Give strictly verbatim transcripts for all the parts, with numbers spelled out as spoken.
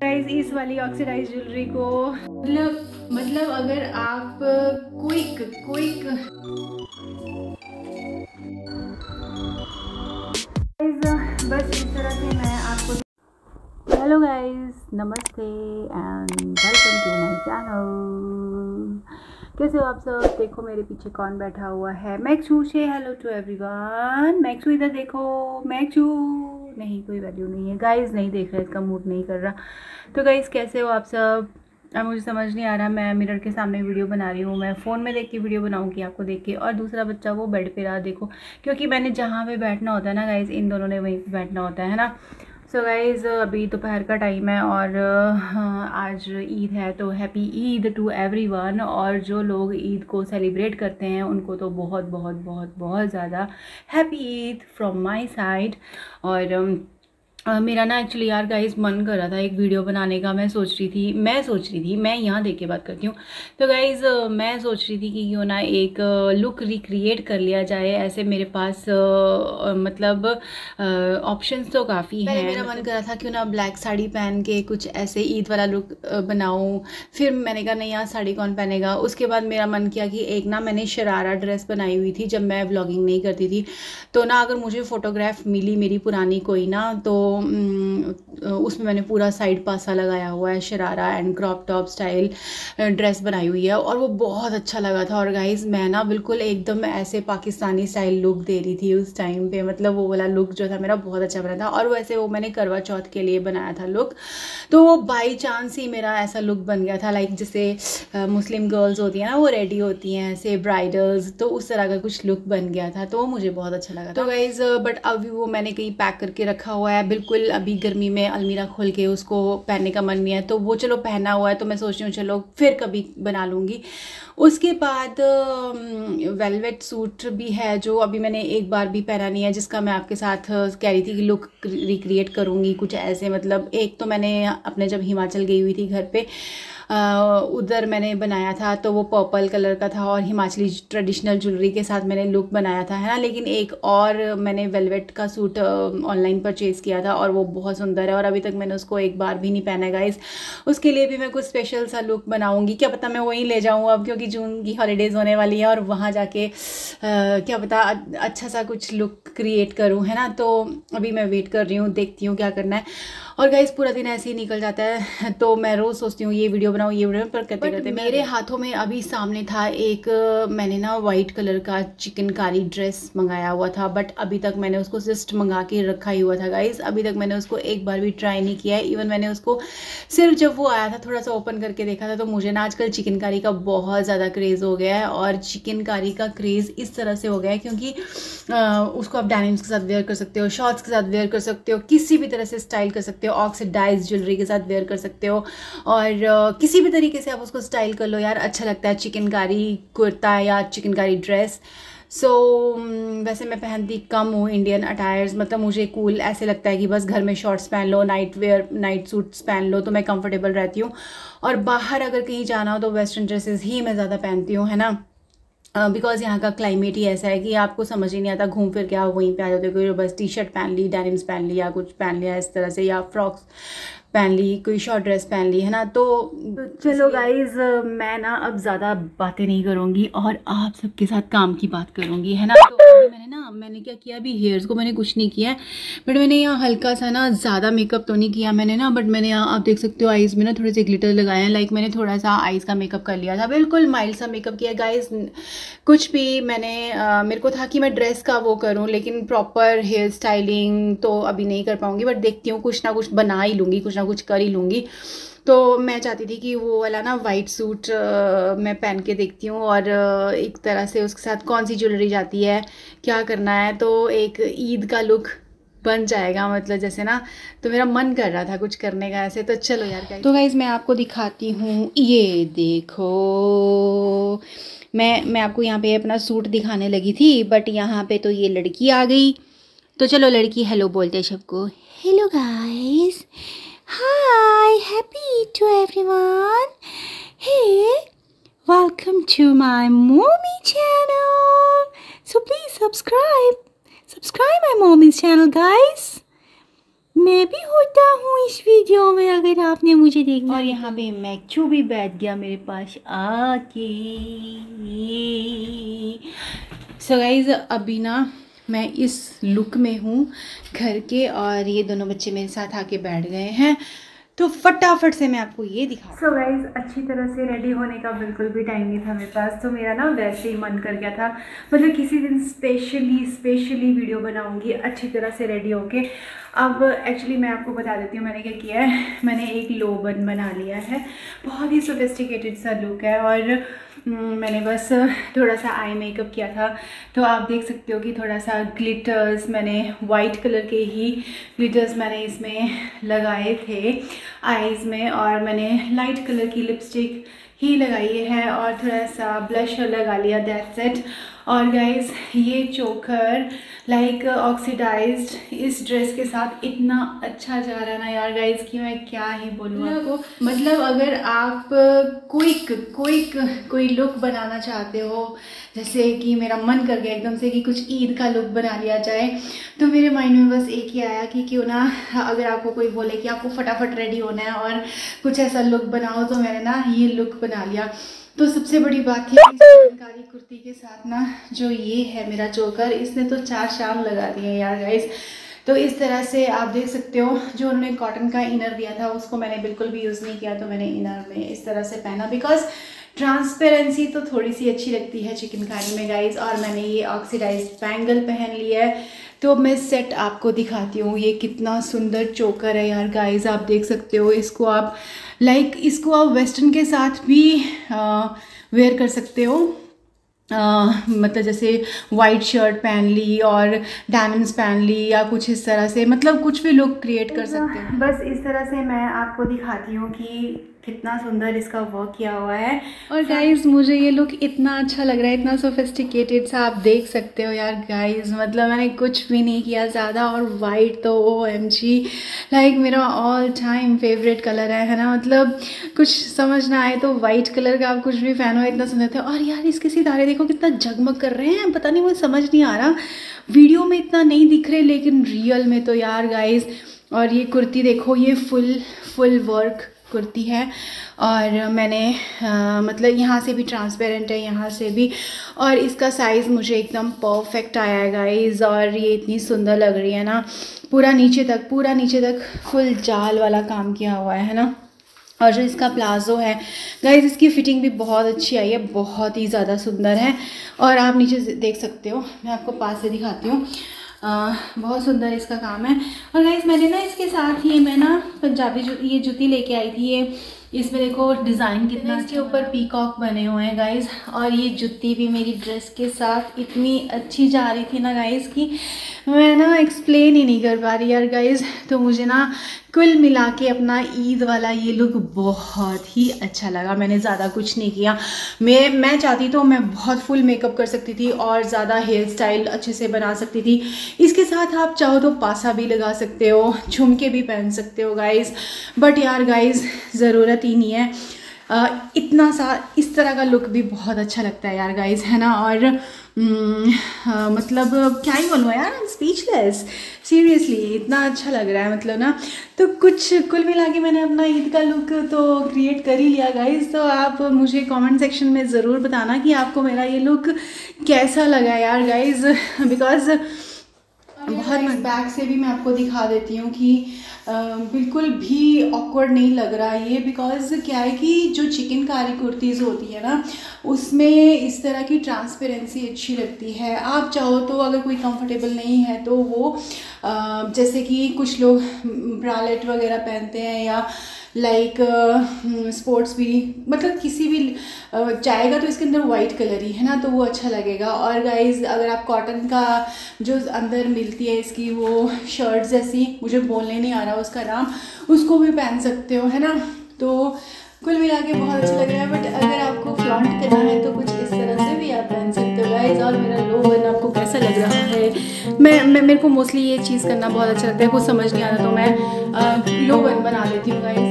Guys इस वाली oxidise jewellery को मतलब मतलब अगर आप क्विक क्विक बस इस तरह से मैं आपको। हेलो गाइस, नमस्ते and welcome to my channel. कैसे हो आप सब? देखो मेरे पीछे कौन बैठा हुआ है, मैक्सू। से हेलो टू एवरीवन। मैक्सू इधर देखो, मैक्सू। नहीं, कोई वैल्यू नहीं है गाइस, नहीं देख रहा, इसका मूड नहीं कर रहा। तो गाइस कैसे हो आप सब? अब मुझे समझ नहीं आ रहा, मैं मिरर के सामने वीडियो बना रही हूँ, मैं फ़ोन में देख के वीडियो बनाऊँ कि आपको देख के। और दूसरा बच्चा वो बेड पे रहा, देखो, क्योंकि मैंने जहाँ पे बैठना होता है ना गाइस, इन दोनों ने वहीं पे बैठना होता है ना। सो so गाइज़ अभी दोपहर का टाइम है और आज ईद है, तो हैप्पी ईद टू एवरीवन। और जो लोग ईद को सेलिब्रेट करते हैं उनको तो बहुत बहुत बहुत बहुत ज़्यादा happy Eid from my side. और Uh, मेरा ना एक्चुअली यार गाइस मन कर रहा था एक वीडियो बनाने का। मैं सोच रही थी मैं सोच रही थी मैं यहाँ देख के बात करती हूँ। तो गाइस uh, मैं सोच रही थी कि क्यों ना एक लुक uh, रिक्रिएट कर लिया जाए। ऐसे मेरे पास uh, uh, मतलब ऑप्शंस uh, तो काफ़ी हैं। मेरा मन कर रहा था क्यों ना ब्लैक साड़ी पहन के कुछ ऐसे ईद वाला लुक uh, बनाऊँ। फिर मैंने कहा नहीं यार, साड़ी कौन पहनेगा। उसके बाद मेरा मन किया कि एक ना मैंने शरारा ड्रेस बनाई हुई थी जब मैं व्लॉगिंग नहीं करती थी। तो ना अगर मुझे फ़ोटोग्राफ मिली मेरी पुरानी कोई ना, तो उसमें मैंने पूरा साइड पासा लगाया हुआ है, sharara and crop top style dress बनाई हुई है और वो बहुत अच्छा लगा था। और गाइस मैं ना बिल्कुल एकदम ऐसे पाकिस्तानी स्टाइल लुक दे रही थी उस टाइम पे, मतलब वो वाला लुक जो था मेरा बहुत अच्छा बना था। और वैसे वो मैंने करवा चौथ के लिए बनाया था लुक, तो वो बाई चांस ही मेरा ऐसा लुक बन गया था। लाइक जैसे मुस्लिम गर्ल्स होती हैं ना, वो रेडी होती हैं ऐसे ब्राइडल्स, तो उस तरह का कुछ लुक बन गया था, तो मुझे बहुत अच्छा लगा था। तो गाइज बट अभी वो मैंने कहीं पैक करके रखा हुआ है, बिल्कुल अभी गर्मी में अलमीरा खोल के उसको पहनने का मन नहीं है। तो वो चलो पहना हुआ है, तो मैं सोच रही हूँ चलो फिर कभी बना लूँगी। उसके बाद वेलवेट सूट भी है जो अभी मैंने एक बार भी पहना नहीं है, जिसका मैं आपके साथ कह रही थी कि लुक रिक्रिएट करूँगी कुछ ऐसे। मतलब एक तो मैंने अपने जब हिमाचल गई हुई थी घर पे, उधर मैंने बनाया था, तो वो पर्पल कलर का था और हिमाचली ट्रेडिशनल ज्वेलरी के साथ मैंने लुक बनाया था, है ना। लेकिन एक और मैंने वेलवेट का सूट ऑनलाइन परचेज़ किया था और वो बहुत सुंदर है और अभी तक मैंने उसको एक बार भी नहीं पहना है गाइस। उसके लिए भी मैं कुछ स्पेशल सा लुक बनाऊंगी, क्या पता मैं वहीं ले जाऊँ अब, क्योंकि जून की हॉलीडेज़ होने वाली है और वहाँ जाके क्या पता अच्छा सा कुछ लुक क्रिएट करूँ, है ना। तो अभी मैं वेट कर रही हूँ, देखती हूँ क्या करना है। और गाइस पूरा दिन ऐसे ही निकल जाता है, तो मैं रोज़ सोचती हूँ ये वीडियो बनाऊँ ये वीडियो, पर करते करते मेरे हाथों में अभी सामने था एक, मैंने ना वाइट कलर का चिकनकारी ड्रेस मंगाया हुआ था, बट अभी तक मैंने उसको जस्ट मंगा के रखा ही हुआ था गाइस। अभी तक मैंने उसको एक बार भी ट्राई नहीं किया है। इवन मैंने उसको सिर्फ जब वो आया था थोड़ा सा ओपन करके देखा था। तो मुझे ना आजकल चिकनकारी का बहुत ज़्यादा क्रेज़ हो गया है, और चिकनकारी का क्रेज़ इस तरह से हो गया है क्योंकि आ, उसको आप डेनिम्स के साथ वेयर कर सकते हो, शॉर्ट्स के साथ वेयर कर सकते हो, किसी भी तरह से स्टाइल कर सकते हो, ऑक्सीडाइज ज्वेलरी के साथ वेयर कर सकते हो, और uh, किसी भी तरीके से आप उसको स्टाइल कर लो यार, अच्छा लगता है चिकनकारी कुर्ता या चिकनकारी ड्रेस। सो so, वैसे मैं पहनती कम हूँ इंडियन अटायर्स, मतलब मुझे कूल ऐसे लगता है कि बस घर में शॉर्ट्स पहन लो, नाइट वेयर नाइट सूट्स पहन लो, तो मैं कंफर्टेबल रहती हूँ। और बाहर अगर कहीं जाना हो तो वेस्टर्न ड्रेसेस ही मैं ज़्यादा पहनती हूँ, है ना। बिकॉज uh, यहाँ का क्लाइमेट ही ऐसा है कि आपको समझ ही नहीं आता, घूम फिर के आप वहीं पे आ जाते हो, कोई बस टी शर्ट पहन ली, डेनिम्स पहन लिया, कुछ पहन लिया इस तरह से, या फ्रॉक्स पहन ली, कोई शॉर्ट ड्रेस पहन ली, है ना। तो चलो गाइज मैं ना अब ज़्यादा बातें नहीं करूँगी और आप सबके साथ काम की बात करूँगी, है ना। तो अभी मैंने ना मैंने क्या किया, अभी हेयर्स को मैंने कुछ नहीं किया है, बट मैंने यहाँ हल्का सा ना, ज़्यादा मेकअप तो नहीं किया मैंने ना, बट मैंने यहाँ आप देख सकते हो आईज़ में ना थोड़े से ग्लिटर लगाए हैं। लाइक मैंने थोड़ा सा आईज़ का मेकअप कर लिया था, बिल्कुल माइल्ड सा मेकअप किया गाइज। कुछ भी मैंने आ, मेरे को था कि मैं ड्रेस का वो करूं, लेकिन प्रॉपर हेयर स्टाइलिंग तो अभी नहीं कर पाऊंगी, बट देखती हूँ कुछ ना कुछ बना ही लूँगी, कुछ ना कुछ कर ही लूँगी। तो मैं चाहती थी कि वो वाला ना वाइट सूट आ, मैं पहन के देखती हूँ, और आ, एक तरह से उसके साथ कौन सी ज्वेलरी जाती है, क्या करना है, तो एक ईद का लुक बन जाएगा, मतलब जैसे ना। तो मेरा मन कर रहा था कुछ करने का ऐसे, तो चलो यार। तो गाइज मैं आपको दिखाती हूँ, ये देखो, मैं मैं आपको यहाँ पे अपना सूट दिखाने लगी थी, बट यहाँ पे तो ये लड़की आ गई। तो चलो लड़की हेलो बोलते हैं सबको। Hello guys, hi, happy to everyone, hey welcome to my mommy channel, so please subscribe subscribe my mommy's channel guys. मैं भी होता हूँ इस वीडियो में अगर आपने मुझे देखा। और यहाँ पे मैक्चू भी बैठ गया मेरे पास आके। सो गाइज अभी ना मैं इस लुक में हूँ घर के, और ये दोनों बच्चे मेरे साथ आके बैठ गए हैं, तो फटाफट से मैं आपको ये दिखा। सो गाइज अच्छी तरह से रेडी होने का बिल्कुल भी टाइम नहीं था मेरे पास, तो मेरा ना वैसे ही मन कर गया था, मतलब किसी दिन स्पेशली स्पेशली वीडियो बनाऊंगी अच्छी तरह से रेडी होके। अब एक्चुअली मैं आपको बता देती हूँ मैंने क्या किया है। मैंने एक लो बन बना लिया है, बहुत ही सोफिस्टिकेटेड सा लुक है, और मैंने बस थोड़ा सा आई मेकअप किया था, तो आप देख सकते हो कि थोड़ा सा ग्लिटर्स, मैंने वाइट कलर के ही ग्लिटर्स मैंने इसमें लगाए थे आईज़ में, और मैंने लाइट कलर की लिपस्टिक ही लगाई है, और थोड़ा सा ब्लशर लगा लिया, दैट्स इट। और गाइस ये चोकर लाइक ऑक्सीडाइज्ड इस ड्रेस के साथ इतना अच्छा जा रहा है ना यार गाइस कि मैं क्या ही बोलूँ आपको। मतलब अगर आप कोई कोई कोई लुक बनाना चाहते हो, जैसे कि मेरा मन कर गया एकदम से कि कुछ ईद का लुक बना लिया जाए, तो मेरे माइंड में बस एक ही आया कि क्यों ना अगर आपको कोई बोले कि आपको फटाफट रेडी होना है और कुछ ऐसा लुक बनाओ, तो मैंने ना ये लुक बना लिया। तो सबसे बड़ी बात है चिकनकारी कुर्ती के साथ ना जो ये है मेरा चोकर, इसने तो चार शाम लगा दिए हैं यार गाइस। तो इस तरह से आप देख सकते हो, जो उन्होंने कॉटन का इनर दिया था उसको मैंने बिल्कुल भी यूज़ नहीं किया, तो मैंने इनर में इस तरह से पहना, बिकॉज ट्रांसपेरेंसी तो थोड़ी सी अच्छी लगती है चिकनकारी में गाइस। और मैंने ये ऑक्सीडाइज्ड बैंगल पहन लिया है, तो मैं सेट आपको दिखाती हूँ। ये कितना सुंदर चोकर है यार गाइस, आप देख सकते हो। इसको आप लाइक like, इसको आप वेस्टर्न के साथ भी वेयर कर सकते हो, Uh, मतलब जैसे वाइट शर्ट पहन ली और डायमंड्स पहन ली, या कुछ इस तरह से, मतलब कुछ भी लुक क्रिएट कर सकते हैं। बस इस तरह से मैं आपको दिखाती हूँ कि कितना सुंदर इसका वर्क किया हुआ है। और गाइज मुझे ये लुक इतना अच्छा लग रहा है, इतना सोफिस्टिकेटेड सा, आप देख सकते हो यार गाइज। मतलब मैंने कुछ भी नहीं किया ज़्यादा, और वाइट तो ओ एम जी लाइक मेरा ऑल टाइम फेवरेट कलर है है ना। मतलब कुछ समझ ना आए तो वाइट कलर का आप कुछ भी पहनो, इतना सुंदर था। और यार इसके सितारे देखो कितना जगमग कर रहे हैं, पता नहीं मुझे समझ नहीं आ रहा, वीडियो में इतना नहीं दिख रहे लेकिन रियल में तो यार गाइज। और ये कुर्ती देखो, ये फुल फुल वर्क कुर्ती है, और मैंने आ, मतलब यहाँ से भी ट्रांसपेरेंट है, यहाँ से भी, और इसका साइज़ मुझे एकदम परफेक्ट आया है गाइस। और ये इतनी सुंदर लग रही है ना, पूरा नीचे तक पूरा नीचे तक फुल जाल वाला काम किया हुआ है ना। और जो इसका प्लाजो है गाइस, इसकी फिटिंग भी बहुत अच्छी आई है, बहुत ही ज़्यादा सुंदर है। और आप नीचे देख सकते हो, मैं आपको पास से दिखाती हूँ, Uh, बहुत सुंदर इसका काम है। और गाइस मैंने ना इसके साथ ही मैं ना पंजाबी जु, ये जूती लेके आई थी। ये इसमें देखो डिज़ाइन कितना, इसके ऊपर पीकॉक बने हुए हैं गाइस। और ये जूती भी मेरी ड्रेस के साथ इतनी अच्छी जा रही थी ना गाइस कि मैं ना एक्सप्लेन ही नहीं कर पा रही यार गाइस। तो मुझे ना कुल मिला के अपना ईद वाला ये लुक बहुत ही अच्छा लगा। मैंने ज़्यादा कुछ नहीं किया, मैं मैं चाहती तो मैं बहुत फुल मेकअप कर सकती थी और ज़्यादा हेयर स्टाइल अच्छे से बना सकती थी। इसके साथ आप चाहो तो पासा भी लगा सकते हो, झुमके भी पहन सकते हो गाइस, बट यार गाइस ज़रूरत ही नहीं है। आ, इतना सा इस तरह का लुक भी बहुत अच्छा लगता है यार गाइस, है ना। और आ, मतलब क्या ही बोलूँ यार, आई एम स्पीचलेस सीरियसली, इतना अच्छा लग रहा है मतलब ना। तो कुछ कुल मिला के मैंने अपना ईद का लुक तो क्रिएट कर ही लिया गाइस। तो आप मुझे कमेंट सेक्शन में ज़रूर बताना कि आपको मेरा ये लुक कैसा लगा यार गाइस, बिकॉज बहुत बैक से भी मैं आपको दिखा देती हूँ कि Uh, बिल्कुल भी ऑकवर्ड नहीं लग रहा ये, बिकॉज क्या है कि जो चिकनकारी कुर्तीज़ होती है ना, उसमें इस तरह की ट्रांसपेरेंसी अच्छी लगती है। आप चाहो तो अगर कोई कंफर्टेबल नहीं है तो वो uh, जैसे कि कुछ लोग ब्रालेट वगैरह पहनते हैं, या लाइक स्पोर्ट्स भी, मतलब किसी भी uh, जाएगा तो इसके अंदर वाइट कलर ही है ना, तो वो अच्छा लगेगा। और गाइज अगर आप कॉटन का जो अंदर मिलती है इसकी वो शर्ट जैसी, मुझे बोलने नहीं आ रहा उसका नाम, उसको भी पहन सकते हो, है ना। तो कुल मिला के बहुत अच्छा लग रहा है। बट अगर आपको फ्लॉन्ट करना है तो कुछ इस तरह से भी आप पहन सकते हो गाइज। और मेरा लो बन आपको कैसा लग रहा है? मैं, मैं मेरे को मोस्टली ये चीज़ करना बहुत अच्छा लगता है, कुछ समझ नहीं आता तो मैं आ, लो बन बना लेती हूँ गाइज।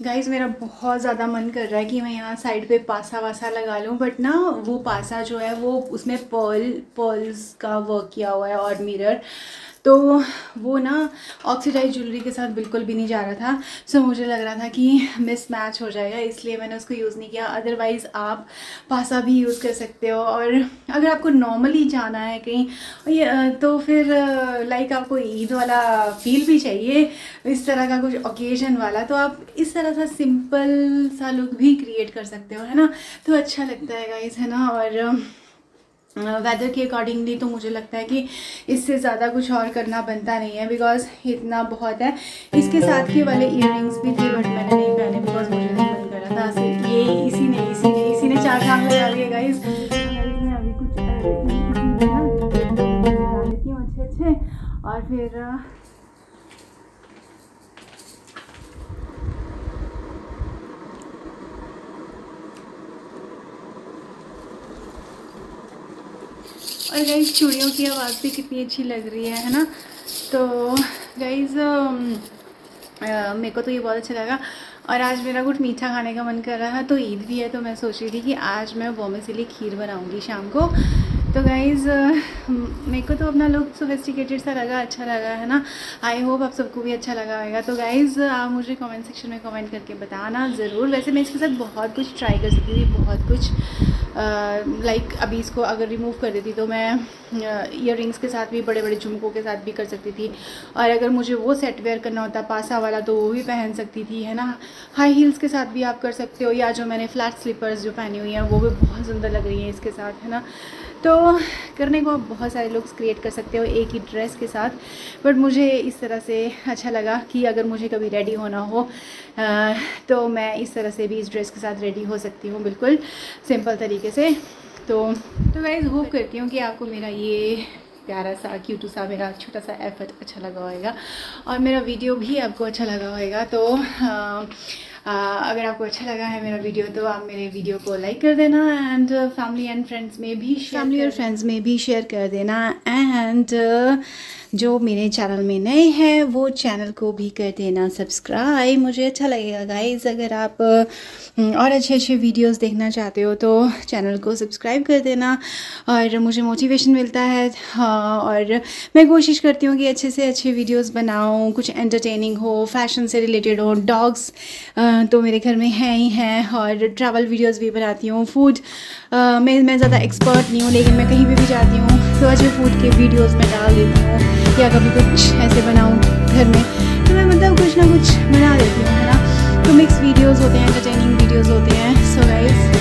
गाइज़ मेरा बहुत ज़्यादा मन कर रहा है कि मैं यहाँ साइड पे पासा वासा लगा लूँ, बट ना वो पासा जो है वो उसमें पर्ल पर्ल्स का वर्क किया हुआ है और मिरर, तो वो ना ऑक्सीडाइज ज्वेलरी के साथ बिल्कुल भी नहीं जा रहा था। सो so, मुझे लग रहा था कि मिस मैच हो जाएगा, इसलिए मैंने उसको यूज़ नहीं किया। अदरवाइज़ आप पासा भी यूज़ कर सकते हो, और अगर आपको नॉर्मली जाना है कहीं तो फिर लाइक आपको ईद वाला फील भी चाहिए, इस तरह का कुछ ओकेजन वाला, तो आप इस तरह सा सिंपल सा लुक भी क्रिएट कर सकते हो, है ना। तो अच्छा लगता है गाइस, है ना। और वेदर uh, के अकॉर्डिंगली तो मुझे लगता है कि इससे ज़्यादा कुछ और करना बनता नहीं है, बिकॉज इतना बहुत है। इसके साथ के वाले इयररिंग्स भी थे, बट मैंने नहीं पहने बिकॉज मुझे नहीं मन कर रहा था। ये इसी ने इसी ने इसी ने चार काम लगा दिए गाइस। मैं अभी कुछ लगा लेती हूँ अच्छे अच्छे, और फिर और गाइस चूड़ियों की आवाज़ भी कितनी अच्छी लग रही है है ना। तो गाइस मेरे को तो ये बहुत अच्छा लगा, और आज मेरा कुछ मीठा खाने का मन कर रहा है, तो ईद भी है, तो मैं सोच रही थी कि आज मैं वर्मिसेली खीर बनाऊंगी शाम को। तो गाइज़ मेरे को तो अपना लुक सोफिस्टिकेटेड सा लगा, अच्छा लगा, है ना। आई होप आप सबको भी अच्छा लगा होगा। तो गाइज़ आप मुझे कमेंट सेक्शन में कमेंट करके बताना ज़रूर। वैसे मैं इसके साथ बहुत कुछ ट्राई कर सकती थी, बहुत कुछ लाइक uh, like, अभी इसको अगर रिमूव कर देती तो मैं ईयर रिंग्स के साथ भी, बड़े बड़े झुमकों के साथ भी कर सकती थी, और अगर मुझे वो सेट वेयर करना होता पासा वाला तो वो भी पहन सकती थी, है ना। हाई हील्स के साथ भी आप कर सकते हो, या जो मैंने फ्लैट स्लीपर्स जो पहनी हुई हैं वो भी बहुत सुंदर लग रही हैं इसके साथ, है ना। तो करने को आप बहुत सारे लुक्स क्रिएट कर सकते हो एक ही ड्रेस के साथ, बट मुझे इस तरह से अच्छा लगा कि अगर मुझे कभी रेडी होना हो आ, तो मैं इस तरह से भी इस ड्रेस के साथ रेडी हो सकती हूँ, बिल्कुल सिंपल तरीके से। तो तो गाइस होप करती हूँ कि आपको मेरा ये प्यारा सा क्यूट सा मेरा छोटा सा एफर्ट अच्छा लगा होगा, और मेरा वीडियो भी आपको अच्छा लगा होगा। तो आ, आ, अगर आपको अच्छा लगा है मेरा वीडियो तो आप मेरे वीडियो को लाइक कर देना, एंड फैमिली एंड फ्रेंड्स में भी फैमिली और फ्रेंड्स में भी शेयर कर देना, एंड जो मेरे चैनल में नए हैं वो चैनल को भी कर देना सब्सक्राइब। मुझे अच्छा लगेगा गाइस अगर आप और अच्छे अच्छे वीडियोस देखना चाहते हो तो चैनल को सब्सक्राइब कर देना, और मुझे मोटिवेशन मिलता है। हाँ, और मैं कोशिश करती हूँ कि अच्छे से अच्छे वीडियोस बनाऊँ, कुछ एंटरटेनिंग हो, फैशन से रिलेटेड हो। डॉग्स तो मेरे घर में हैं ही हैं, और ट्रैवल वीडियोस भी बनाती हूँ। फूड मैं मैं ज़्यादा एक्सपर्ट नहीं हूँ, लेकिन मैं कहीं भी भी जाती हूँ तो अच्छे फूड के वीडियोस में डाल देती हूँ, या कभी कुछ ऐसे बनाऊँ घर में तो मैं मतलब कुछ ना कुछ बना देती हूँ, है ना। तो मिक्स वीडियोस होते हैं, एंटरटेनिंग वीडियोस होते हैं। सो गाइस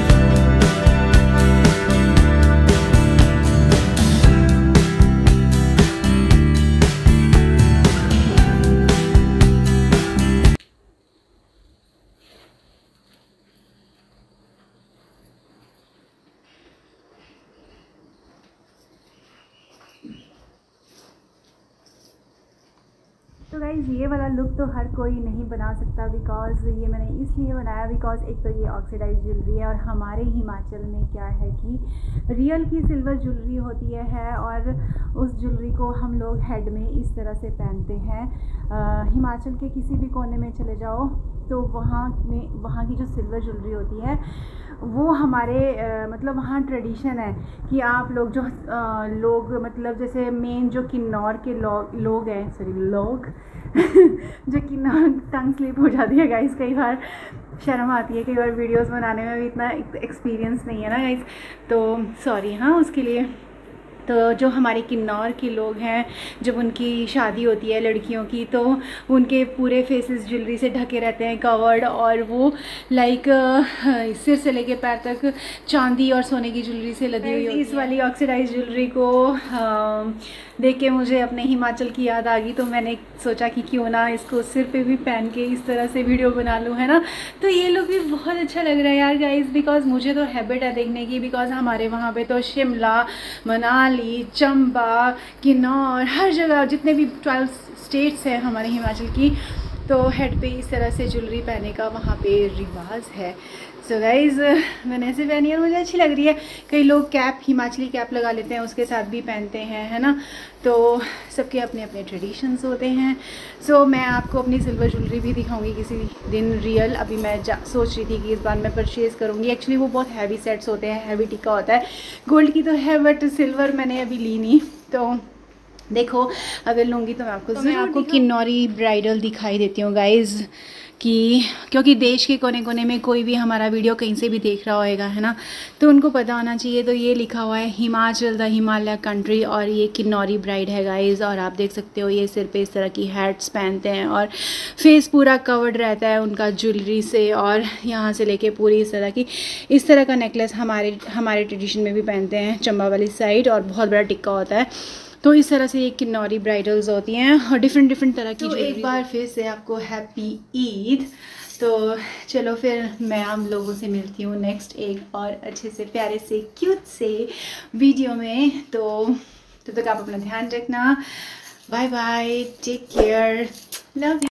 तो गाइज़ ये वाला लुक तो हर कोई नहीं बना सकता, बिकॉज़ ये मैंने इसलिए बनाया बिकॉज़ एक तो ये ऑक्सीडाइज ज्वेलरी है, और हमारे हिमाचल में क्या है कि रियल की सिल्वर ज्वेलरी होती है, है और उस ज्वेलरी को हम लोग हेड में इस तरह से पहनते हैं। आ, हिमाचल के किसी भी कोने में चले जाओ तो वहाँ में वहाँ की जो सिल्वर ज्वेलरी होती है वो हमारे आ, मतलब वहाँ ट्रेडिशन है कि आप लोग जो आ, लोग मतलब जैसे मेन जो किन्नौर के लोग लोग हैं सॉरी लोग जो किन्नौर टंग स्लिप हो जाती है गाइस, कई बार शर्म आती है, कई बार वीडियोस बनाने में भी इतना एक्सपीरियंस नहीं है ना गाइस, तो सॉरी हाँ उसके लिए। तो जो हमारे किन्नौर के लोग हैं, जब उनकी शादी होती है लड़कियों की तो उनके पूरे फेसेस ज्वेलरी से ढके रहते हैं, कवर्ड, और वो लाइक सिर से लेके पैर तक चांदी और सोने की ज्वेलरी से लदी हुई होती है। इस वाली ऑक्सीडाइज ज्वेलरी को आ, देख के मुझे अपने हिमाचल की याद आ गई, तो मैंने सोचा कि क्यों ना इसको सिर पे भी पहन के इस तरह से वीडियो बना लूँ, है ना। तो ये लुक भी बहुत अच्छा लग रहा है यार गाइस, बिकॉज मुझे तो हैबिट है देखने की, बिकॉज हमारे वहाँ पे तो शिमला, मनाली, चंबा, किन्नौर, हर जगह जितने भी ट्वेल्व स्टेट्स हैं हमारे हिमाचल की, तो हेड पे इस तरह से ज्वेलरी पहनने का वहाँ पे रिवाज है। सो so गाइज़ मैंने ऐसे पहनी है, मुझे अच्छी लग रही है। कई लोग कैप, हिमाचली कैप लगा लेते हैं, उसके साथ भी पहनते हैं, है ना। तो सबके अपने अपने ट्रेडिशंस होते हैं। सो so, मैं आपको अपनी सिल्वर ज्वेलरी भी दिखाऊंगी किसी दिन रियल। अभी मैं जा सोच रही थी कि इस बार मैं परचेज़ करूँगी। एक्चुअली वो बहुत हैवी सेट्स होते हैं, हैवी टिक्का होता है। गोल्ड की तो है बट सिल्वर मैंने अभी ली नहीं। तो देखो अगर लूँगी तो मैं आपको तो मैं आपको किन्नौरी ब्राइडल दिखाई देती हूँ गाइज़, कि क्योंकि देश के कोने कोने में कोई भी हमारा वीडियो कहीं से भी देख रहा होएगा, है ना, तो उनको पता होना चाहिए। तो ये लिखा हुआ है हिमाचल, द हिमालय कंट्री, और ये किन्नौरी ब्राइड है गाइज़। और आप देख सकते हो ये सिर पे इस तरह की हैट्स पहनते हैं और फेस पूरा कवर्ड रहता है उनका ज्वेलरी से, और यहाँ से लेके पूरी इस तरह की इस तरह का नेकलेस हमारे हमारे ट्रेडिशन में भी पहनते हैं चंबा वाली साइड, और बहुत बड़ा टिक्का होता है। तो इस तरह से ये किन्नौरी ब्राइडल्स होती हैं और डिफरेंट डिफरेंट तरह की। तो एक बार फिर से आपको हैप्पी ईद। तो चलो फिर मैं आप लोगों से मिलती हूँ नेक्स्ट एक और अच्छे से प्यारे से क्यूट से वीडियो में। तो तब तक आप अपना ध्यान रखना। Bye bye, take care, love you.